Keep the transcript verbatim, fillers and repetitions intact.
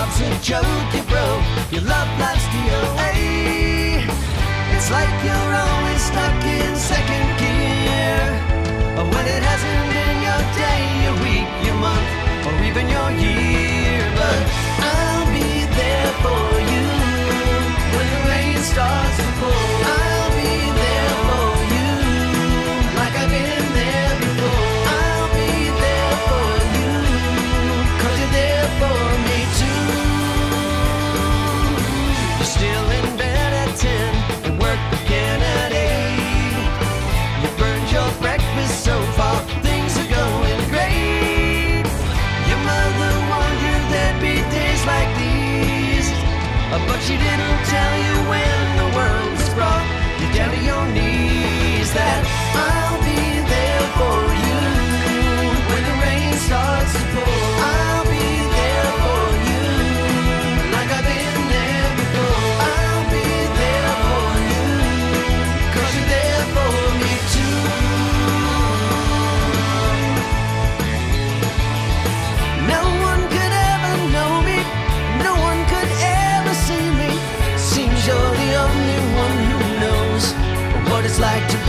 love's a joke you broke, your love life's D O A. It's like you're always stuck in second gear, when it hasn't been your day, your week, your month, or even your year. But I'll be there for you when the rain starts to pour. I'll be there for you like I've been there before. I'll be there for you, cause you're there for me too. You're still in bed at ten and work again at eight. You burned your breakfast so far, things are going great. Your mother warned you there'd be days like these, but she didn't tell you when the world was brought you down to your knees. That I'll be there for you when the rain starts to pour. I'll be there for you like I've been there before. I'll be there for you, cause you're there for me too. No one could ever know me, no one could ever see me. Seems you're the only one who knows what it's like to